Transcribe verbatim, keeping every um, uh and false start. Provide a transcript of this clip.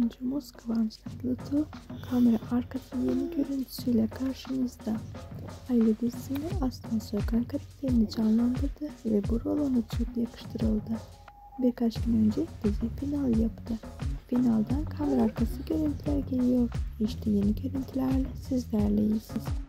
oyuncumuz Kıvanç Tatlıtuğ kamera arkası yeni görüntüsüyle karşınızda. Aile dizisinde Aslan Soykan karakterini canlandırdı ve bu rol ona çok yakıştırıldı. Birkaç gün önce dizi final yaptı. Finalden kamera arkası görüntüler geliyor. İşte yeni görüntülerle sizlerleyiz.